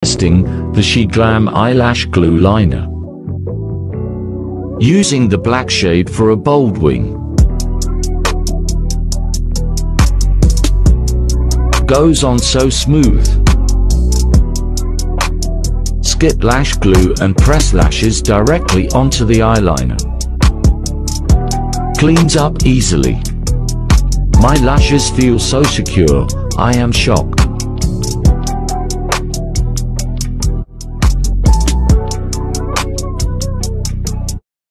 testing the She Glam Eyelash Glue Liner. Using the black shade for a bold wing. Goes on so smooth. Skip lash glue and press lashes directly onto the eyeliner. Cleans up easily. My lashes feel so secure, I am shocked.